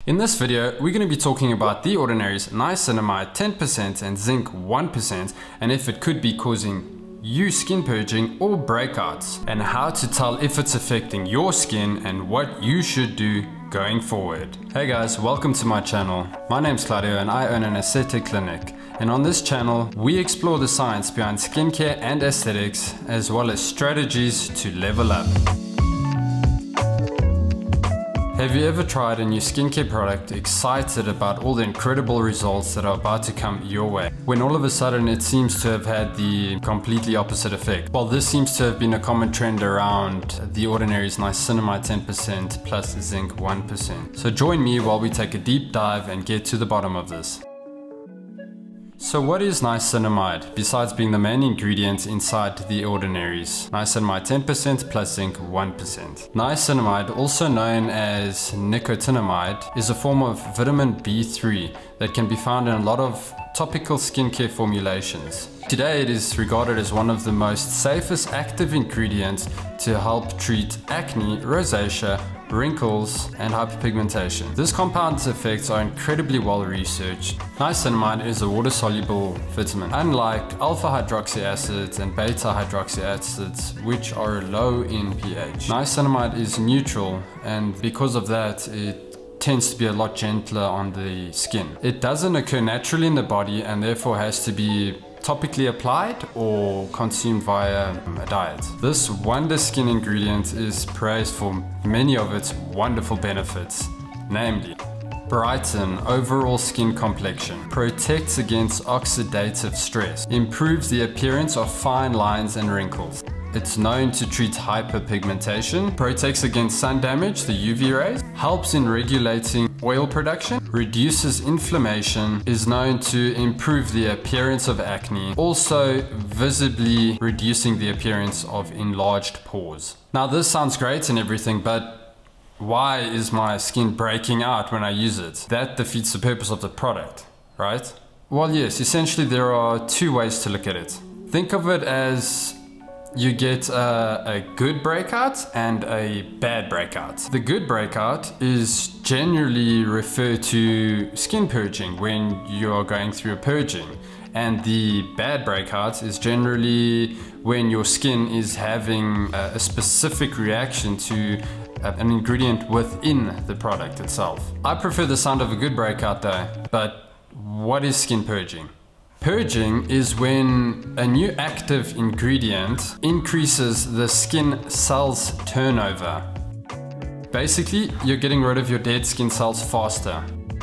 In this video, we're going to be talking about the Ordinary's niacinamide 10% and zinc 1% and if it could be causing you skin purging or breakouts, and how to tell if it's affecting your skin and what you should do going forward. Hey guys, welcome to my channel. My name's Claudio and I own an aesthetic clinic. And on this channel, we explore the science behind skincare and aesthetics, as well as strategies to level up. Have you ever tried a new skincare product excited about all the incredible results that are about to come your way, when all of a sudden it seems to have had the completely opposite effect? Well, this seems to have been a common trend around the Ordinary's niacinamide 10% plus zinc 1%. So join me while we take a deep dive and get to the bottom of this. So what is niacinamide, besides being the main ingredient inside the Ordinary's? Niacinamide 10% plus zinc 1%. Niacinamide, also known as Nicotinamide, is a form of vitamin B3 that can be found in a lot of topical skincare formulations. Today it is regarded as one of the most safest active ingredients to help treat acne, rosacea, wrinkles, and hyperpigmentation. This compound's effects are incredibly well researched. Niacinamide is a water-soluble vitamin, unlike alpha-hydroxy acids and beta-hydroxy acids, which are low in pH. Niacinamide is neutral, and because of that, it tends to be a lot gentler on the skin. It doesn't occur naturally in the body and therefore has to be topically applied or consumed via a diet. This wonder skin ingredient is praised for many of its wonderful benefits, namely brighten overall skin complexion, protects against oxidative stress, improves the appearance of fine lines and wrinkles. It's known to treat hyperpigmentation, protects against sun damage, the UV rays, helps in regulating oil production, reduces inflammation, is known to improve the appearance of acne, also visibly reducing the appearance of enlarged pores. Now this sounds great and everything, but why is my skin breaking out when I use it? That defeats the purpose of the product, right? Well, yes, essentially there are two ways to look at it. Think of it as you get a good breakout and a bad breakout. The good breakout is generally referred to skin purging when you are going through a purging. And the bad breakout is generally when your skin is having a specific reaction to an ingredient within the product itself. I prefer the sound of a good breakout though, but what is skin purging? Purging is when a new active ingredient increases the skin cells turnover. Basically, you're getting rid of your dead skin cells faster.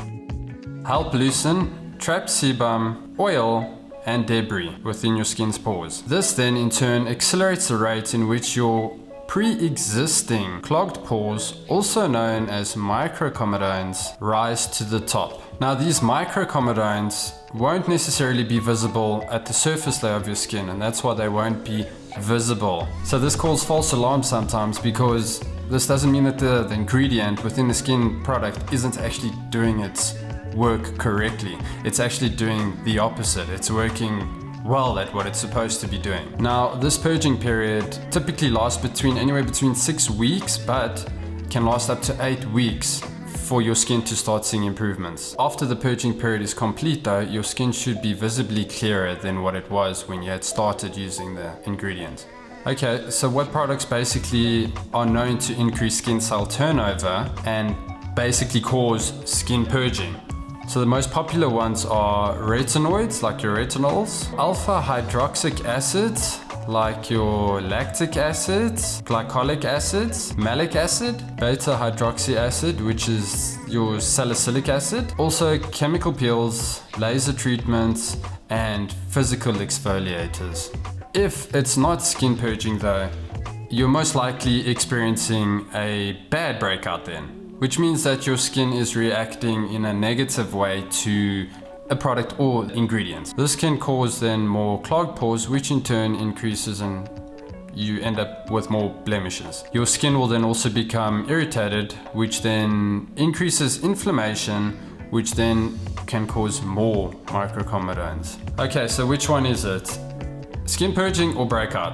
Help loosen trapped sebum, oil, and debris within your skin's pores. This then in turn accelerates the rate in which your pre-existing clogged pores, also known as microcomedones, rise to the top. Now these microcomedones won't necessarily be visible at the surface layer of your skin, and that's why they won't be visible. So this causes false alarm sometimes, because this doesn't mean that the ingredient within the skin product isn't actually doing its work correctly. It's actually doing the opposite. It's working well at what it's supposed to be doing. Now, this purging period typically lasts anywhere between 6 weeks, but can last up to 8 weeks for your skin to start seeing improvements. After the purging period is complete though, your skin should be visibly clearer than what it was when you had started using the ingredient. Okay, so what products basically are known to increase skin cell turnover and basically cause skin purging? So the most popular ones are retinoids, like your retinols, alpha-hydroxy acids, like your lactic acids, glycolic acids, malic acid, beta-hydroxy acid, which is your salicylic acid, also chemical peels, laser treatments, and physical exfoliators. If it's not skin purging though, you're most likely experiencing a bad breakout then, which means that your skin is reacting in a negative way to a product or ingredient. This can cause then more clogged pores, which in turn increases and you end up with more blemishes. Your skin will then also become irritated, which then increases inflammation, which then can cause more microcomedones. Okay, so which one is it? Skin purging or breakouts?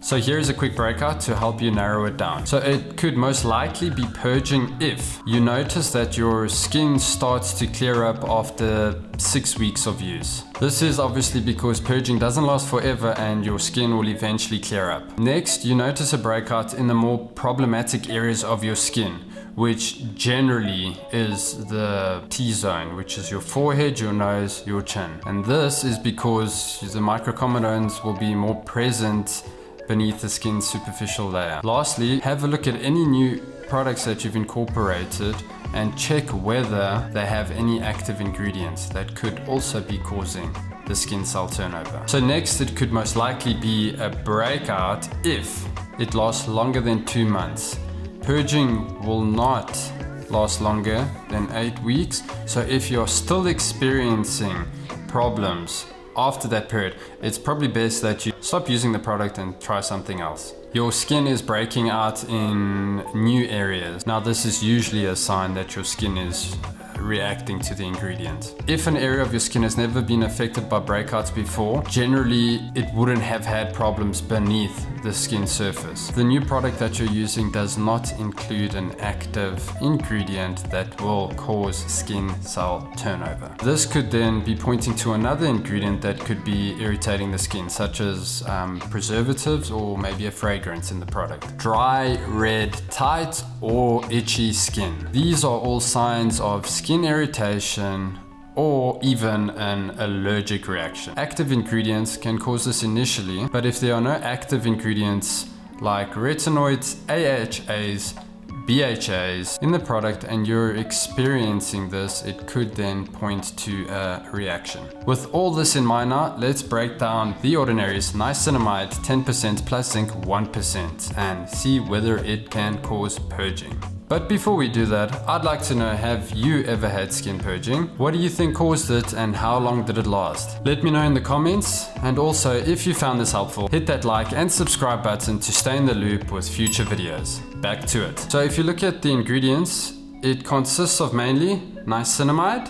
So here's a quick breakout to help you narrow it down. So it could most likely be purging if you notice that your skin starts to clear up after 6 weeks of use. This is obviously because purging doesn't last forever and your skin will eventually clear up. Next, you notice a breakout in the more problematic areas of your skin, which generally is the T-zone, which is your forehead, your nose, your chin. And this is because the microcomedones will be more present beneath the skin's superficial layer. Lastly, have a look at any new products that you've incorporated and check whether they have any active ingredients that could also be causing the skin cell turnover. So next, it could most likely be a breakout if it lasts longer than 2 months. Purging will not last longer than 8 weeks. So if you're still experiencing problems after that period, it's probably best that you stop using the product and try something else. Your skin is breaking out in new areas. Now this is usually a sign that your skin is reacting to the ingredient. If an area of your skin has never been affected by breakouts before, generally it wouldn't have had problems beneath the skin surface. The new product that you're using does not include an active ingredient that will cause skin cell turnover. This could then be pointing to another ingredient that could be irritating the skin, such as preservatives or maybe a fragrance in the product. Dry, red, tight, or itchy skin. These are all signs of skin irritation or even an allergic reaction. Active ingredients can cause this initially, but if there are no active ingredients like retinoids, AHAs, BHAs in the product and you're experiencing this, it could then point to a reaction. With all this in mind now, let's break down the Ordinary's niacinamide 10% plus zinc 1% and see whether it can cause purging. But before we do that, I'd like to know, have you ever had skin purging? What do you think caused it and how long did it last? Let me know in the comments, and also if you found this helpful, hit that like and subscribe button to stay in the loop with future videos. Back to it. So if you look at the ingredients, it consists of mainly niacinamide,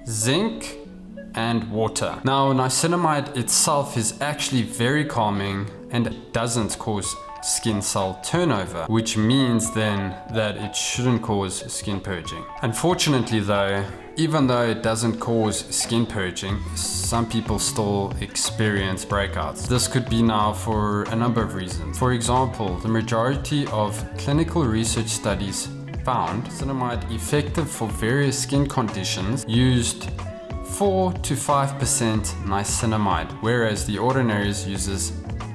zinc, and water. Now niacinamide itself is actually very calming and it doesn't cause skin cell turnover, which means then that it shouldn't cause skin purging. Unfortunately though, even though it doesn't cause skin purging, some people still experience breakouts. This could be now for a number of reasons. For example, the majority of clinical research studies found niacinamide effective for various skin conditions used 4 to 5% niacinamide, whereas the Ordinary's uses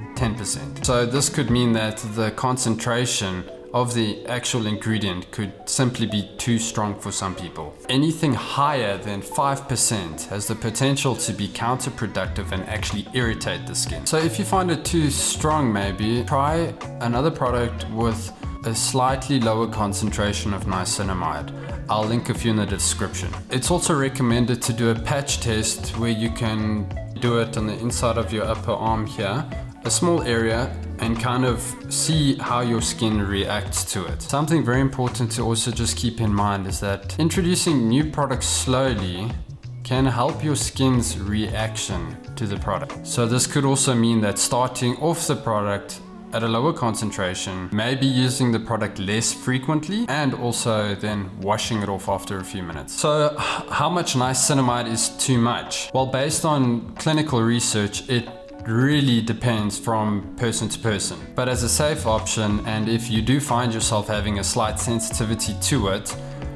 10%. So this could mean that the concentration of the actual ingredient could simply be too strong for some people. Anything higher than 5% has the potential to be counterproductive and actually irritate the skin. So if you find it too strong, maybe try another product with a slightly lower concentration of niacinamide. I'll link a few in the description. It's also recommended to do a patch test where you can do it on the inside of your upper arm here, a small area, and kind of see how your skin reacts to it. Something very important to also just keep in mind is that introducing new products slowly can help your skin's reaction to the product. So this could also mean that starting off the product at a lower concentration, maybe using the product less frequently, and also then washing it off after a few minutes. So how much niacinamide is too much? Well, based on clinical research, it really depends from person to person. But as a safe option, and if you do find yourself having a slight sensitivity to it,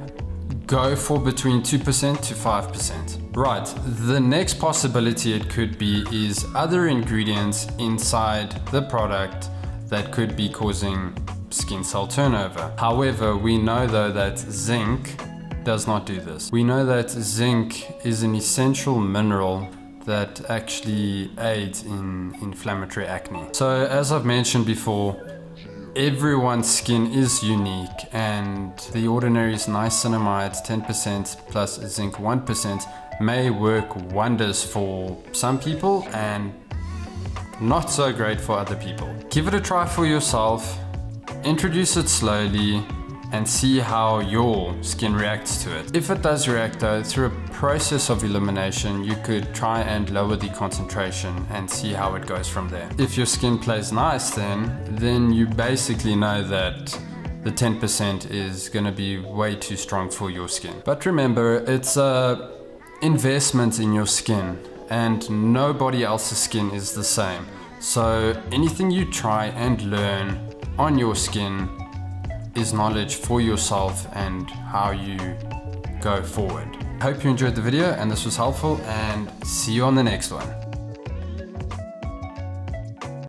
go for between 2% to 5%. Right, the next possibility it could be is other ingredients inside the product that could be causing skin cell turnover. However, we know though that zinc does not do this. We know that zinc is an essential mineral that actually aids in inflammatory acne. So as I've mentioned before, everyone's skin is unique, and the Ordinary's niacinamide 10% plus zinc 1% may work wonders for some people and not so great for other people. Give it a try for yourself, introduce it slowly, and see how your skin reacts to it. If it does react though, through a process of elimination, you could try and lower the concentration and see how it goes from there. If your skin plays nice then you basically know that the 10% is gonna be way too strong for your skin. But remember, it's a investment in your skin and nobody else's skin is the same. So anything you try and learn on your skin is knowledge for yourself and how you go forward. Hope you enjoyed the video and this was helpful, and see you on the next one.